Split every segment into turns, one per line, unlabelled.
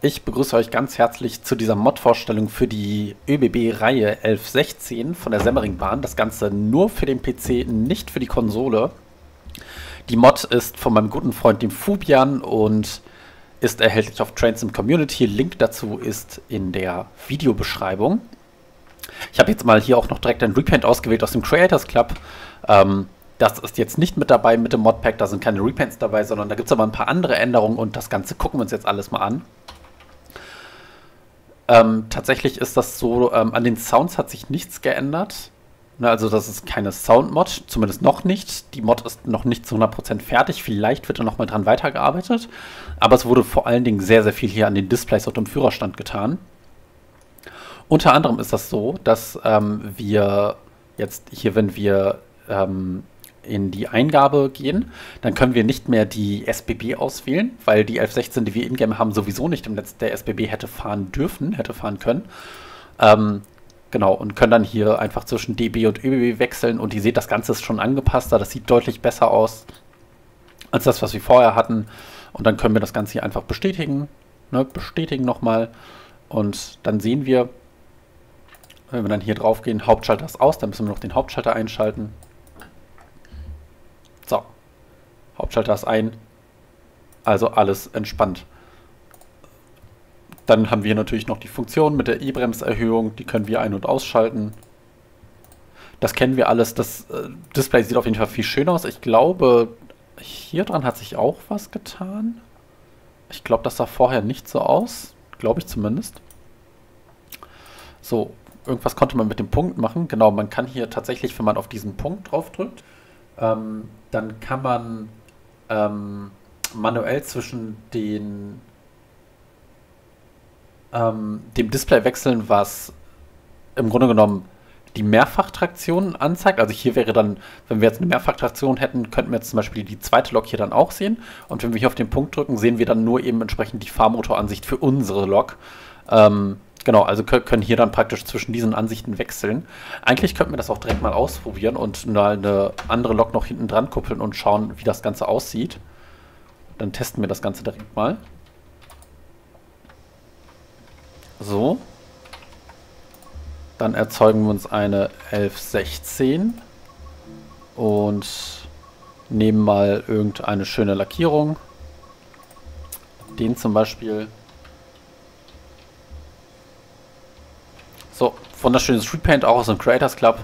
Ich begrüße euch ganz herzlich zu dieser Mod-Vorstellung für die ÖBB-Reihe 1116 von der Semmeringbahn. Das Ganze nur für den PC, nicht für die Konsole. Die Mod ist von meinem guten Freund, dem Fubian, und ist erhältlich auf Trainsim Community. Link dazu ist in der Videobeschreibung. Ich habe jetzt mal hier auch noch direkt ein Repaint ausgewählt aus dem Creators Club. Das ist jetzt nicht mit dabei mit dem Modpack, da sind keine Repaints dabei, sondern da gibt es aber ein paar andere Änderungen und das Ganze gucken wir uns jetzt alles mal an. Tatsächlich ist das so, an den Sounds hat sich nichts geändert. Ne, also das ist keine Sound-Mod, zumindest noch nicht. Die Mod ist noch nicht zu 100% fertig, vielleicht wird da noch mal dran weitergearbeitet. Aber es wurde vor allen Dingen sehr, sehr viel hier an den Displays und im Führerstand getan. Unter anderem ist das so, dass wir jetzt hier, wenn wir in die Eingabe gehen, dann können wir nicht mehr die SBB auswählen, weil die 1116, die wir in-game haben, sowieso nicht im Netz der SBB hätte fahren dürfen, hätte fahren können. Genau, und können dann hier einfach zwischen DB und ÖBB wechseln und ihr seht, das Ganze ist schon angepasster, das sieht deutlich besser aus als das, was wir vorher hatten. Und dann können wir das Ganze hier einfach bestätigen, ne, bestätigen nochmal und dann sehen wir, wenn wir dann hier drauf gehen, Hauptschalter ist aus, dann müssen wir noch den Hauptschalter einschalten. So, Hauptschalter ist ein, also alles entspannt. Dann haben wir natürlich noch die Funktion mit der E-Bremserhöhung, die können wir ein- und ausschalten. Das kennen wir alles, das Display sieht auf jeden Fall viel schöner aus. Ich glaube, hier dran hat sich auch was getan. Ich glaube, das sah vorher nicht so aus, glaube ich zumindest. So, irgendwas konnte man mit dem Punkt machen. Genau, man kann hier tatsächlich, wenn man auf diesen Punkt drauf drückt, dann kann man manuell zwischen dem Display wechseln, was im Grunde genommen die Mehrfachtraktion anzeigt. Also hier wäre dann, wenn wir jetzt eine Mehrfachtraktion hätten, könnten wir jetzt zum Beispiel die zweite Lok hier dann auch sehen. Und wenn wir hier auf den Punkt drücken, sehen wir dann nur eben entsprechend die Fahrmotoransicht für unsere Lok. Genau, also können hier dann praktisch zwischen diesen Ansichten wechseln. Eigentlich könnten wir das auch direkt mal ausprobieren und mal eine andere Lok noch hinten dran kuppeln und schauen, wie das Ganze aussieht. Dann testen wir das Ganze direkt mal. So. Dann erzeugen wir uns eine 1116 und nehmen mal irgendeine schöne Lackierung. Den zum Beispiel. So, wunderschönes Repaint, auch aus dem Creators Club.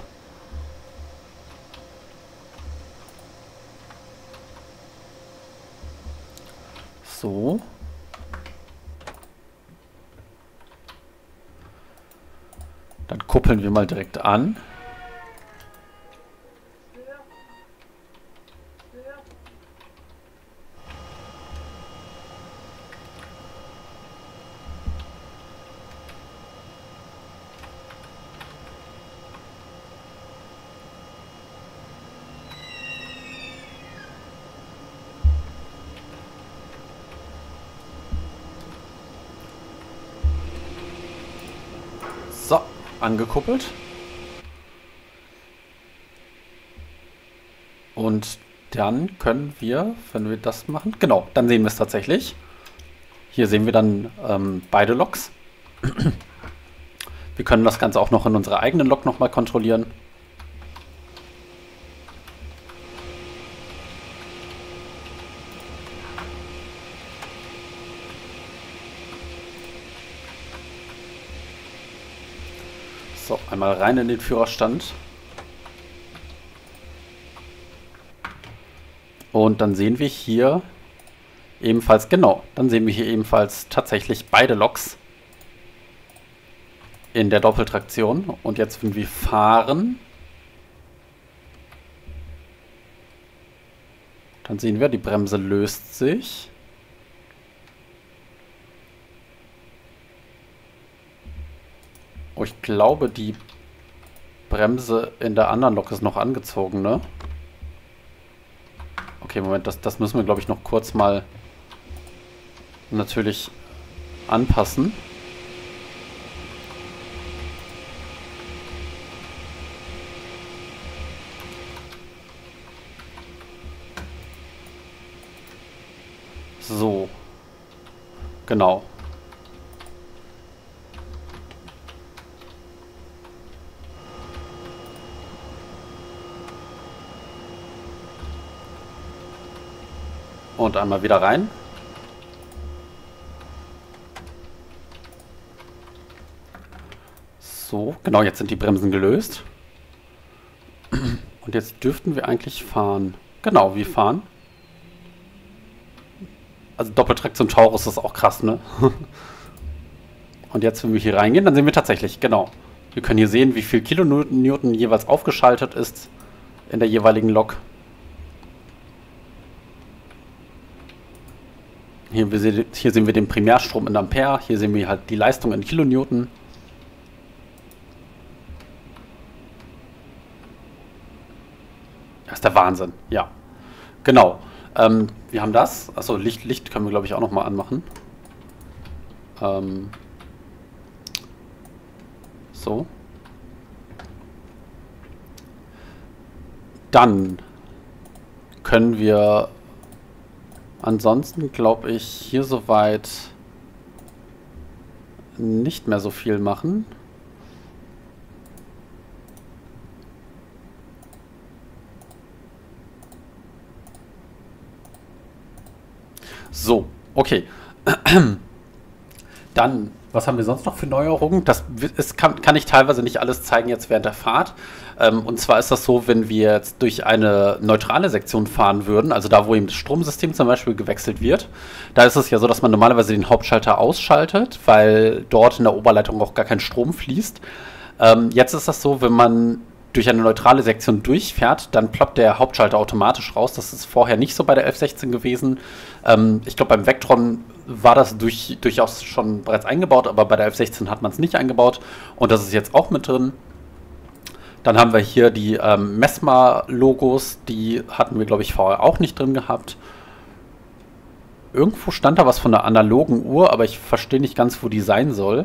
So. Dann kuppeln wir mal direkt an. So, angekuppelt. Und dann können wir, wenn wir das machen, genau, dann sehen wir es tatsächlich. Hier sehen wir dann beide Loks. Wir können das Ganze auch noch in unserer eigenen Lok nochmal kontrollieren. So, einmal rein in den Führerstand. Und dann sehen wir hier ebenfalls, genau, dann sehen wir hier ebenfalls tatsächlich beide Loks in der Doppeltraktion. Und jetzt, wenn wir fahren, dann sehen wir, die Bremse löst sich. Oh, ich glaube, die Bremse in der anderen Lok ist noch angezogen, ne? Okay, Moment, das müssen wir, glaube ich, noch kurz mal natürlich anpassen. So. Genau. Und einmal wieder rein. So, genau, jetzt sind die Bremsen gelöst. Und jetzt dürften wir eigentlich fahren. Genau, wir fahren. Also Doppeltraktion Taurus ist auch krass, ne? Und jetzt, wenn wir hier reingehen, dann sehen wir tatsächlich, genau. Wir können hier sehen, wie viel Kilonewton jeweils aufgeschaltet ist in der jeweiligen Lok. Hier sehen wir den Primärstrom in Ampere. Hier sehen wir halt die Leistung in Kilonewton. Das ist der Wahnsinn, ja. Genau. Wir haben das. Achso, Licht können wir, glaube ich, auch nochmal anmachen. So. Dann können wir ansonsten, glaube ich, hier soweit nicht mehr so viel machen. So, okay. Dann, was haben wir sonst noch für Neuerungen? Das kann ich teilweise nicht alles zeigen jetzt während der Fahrt. Und zwar ist das so, wenn wir jetzt durch eine neutrale Sektion fahren würden, also da, wo eben das Stromsystem zum Beispiel gewechselt wird, da ist es ja so, dass man normalerweise den Hauptschalter ausschaltet, weil dort in der Oberleitung auch gar kein Strom fließt. Jetzt ist das so, wenn man durch eine neutrale Sektion durchfährt, dann ploppt der Hauptschalter automatisch raus. Das ist vorher nicht so bei der 1116 gewesen. Ich glaube, beim Vectron war das durchaus schon bereits eingebaut, aber bei der 1116 hat man es nicht eingebaut. Und das ist jetzt auch mit drin. Dann haben wir hier die Mesma-Logos. Die hatten wir, glaube ich, vorher auch nicht drin gehabt. Irgendwo stand da was von einer analogen Uhr, aber ich verstehe nicht ganz, wo die sein soll.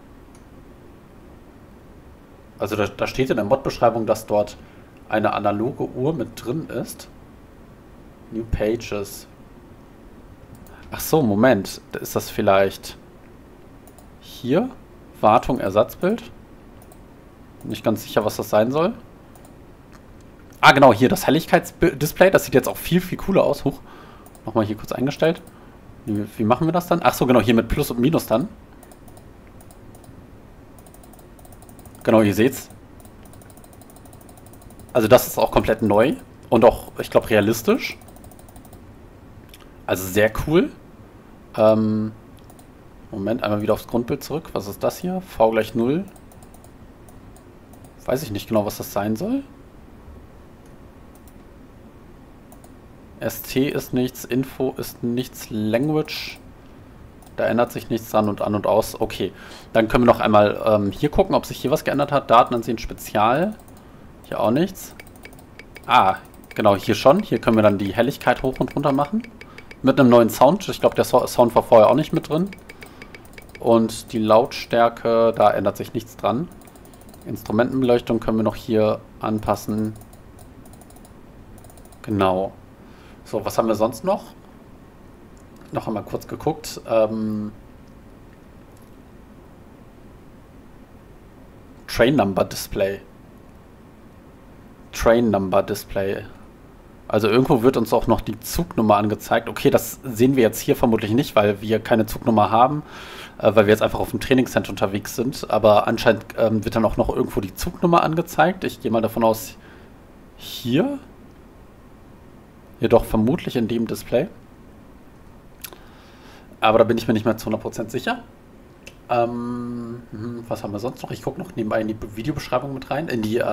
Also da steht in der Mod-Beschreibung, dass dort eine analoge Uhr mit drin ist. New Pages. Ach so, Moment. Ist das vielleicht hier? Wartung, Ersatzbild? Nicht ganz sicher, was das sein soll. Ah, genau, hier das Helligkeitsdisplay. Das sieht jetzt auch viel, viel cooler aus. Huch. Nochmal hier kurz eingestellt. Wie machen wir das dann? Ach so, genau, hier mit Plus und Minus dann. Genau, ihr seht's. Also das ist auch komplett neu und auch, ich glaube, realistisch. Also sehr cool. Moment, einmal wieder aufs Grundbild zurück. Was ist das hier? V = 0. Weiß ich nicht genau, was das sein soll. ST ist nichts, Info ist nichts, Language... Da ändert sich nichts dran und an und aus. Okay, dann können wir noch einmal hier gucken, ob sich hier was geändert hat. Daten ansehen, Spezial. Hier auch nichts. Ah, genau, hier schon. Hier können wir dann die Helligkeit hoch und runter machen. Mit einem neuen Sound. Ich glaube, der Sound war vorher auch nicht mit drin. Und die Lautstärke, da ändert sich nichts dran. Instrumentenbeleuchtung können wir noch hier anpassen. Genau. So, was haben wir sonst noch? Noch einmal kurz geguckt. Train Number Display. Train Number Display. Also irgendwo wird uns auch noch die Zugnummer angezeigt. Okay, das sehen wir jetzt hier vermutlich nicht, weil wir keine Zugnummer haben, weil wir jetzt einfach auf dem Trainingscenter unterwegs sind. Aber anscheinend wird dann auch noch irgendwo die Zugnummer angezeigt. Ich gehe mal davon aus, hier. Jedoch vermutlich in dem Display. Aber da bin ich mir nicht mehr zu 100% sicher. Was haben wir sonst noch? Ich gucke noch nebenbei in die Videobeschreibung mit rein, in die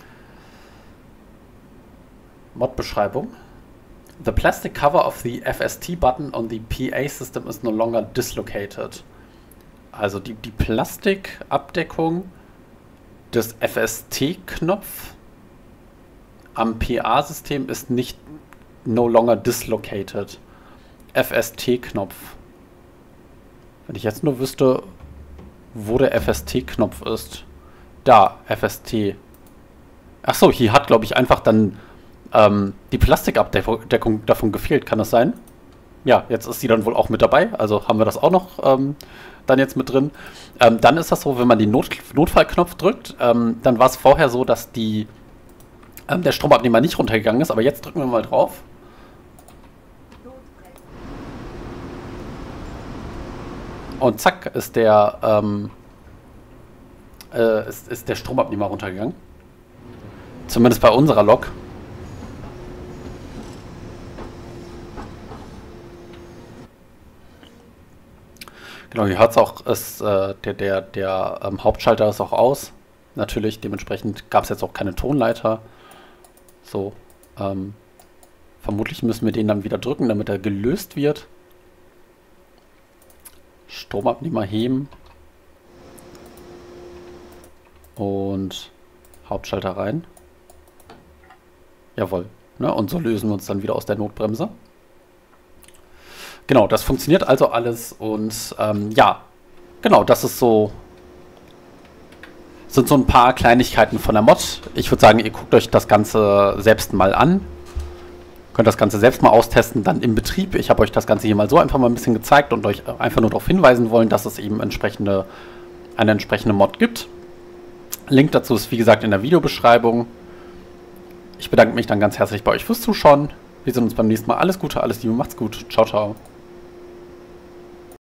Mod-Beschreibung. The plastic cover of the FST button on the PA system is no longer dislocated. Also die Plastikabdeckung des FST-Knopf am PA-System ist nicht no longer dislocated. FST-Knopf. Wenn ich jetzt nur wüsste, wo der FST-Knopf ist. Da, FST. Achso, hier hat, glaube ich, einfach dann die Plastikabdeckung davon gefehlt. Kann das sein? Ja, jetzt ist sie dann wohl auch mit dabei. Also haben wir das auch noch dann jetzt mit drin. Dann ist das so, wenn man den Notfallknopf drückt, dann war es vorher so, dass der Stromabnehmer nicht runtergegangen ist. Aber jetzt drücken wir mal drauf. Und zack, ist ist der Stromabnehmer runtergegangen. Zumindest bei unserer Lok. Genau, ihr hört es auch, der Hauptschalter ist auch aus. Natürlich, dementsprechend gab es jetzt auch keine Tonleiter. So, vermutlich müssen wir den dann wieder drücken, damit er gelöst wird. Stromabnehmer heben. Und Hauptschalter rein. Jawohl. Ne? Und so lösen wir uns dann wieder aus der Notbremse. Genau, das funktioniert also alles. Und ja, genau, das ist so. Sind so ein paar Kleinigkeiten von der Mod. Ich würde sagen, ihr guckt euch das Ganze selbst mal an. Könnt das Ganze selbst mal austesten, dann im Betrieb. Ich habe euch das Ganze hier mal so einfach mal ein bisschen gezeigt und euch einfach nur darauf hinweisen wollen, dass es eben eine entsprechende Mod gibt. Link dazu ist wie gesagt in der Videobeschreibung. Ich bedanke mich dann ganz herzlich bei euch fürs Zuschauen. Wir sehen uns beim nächsten Mal. Alles Gute, alles Liebe, macht's gut. Ciao, ciao.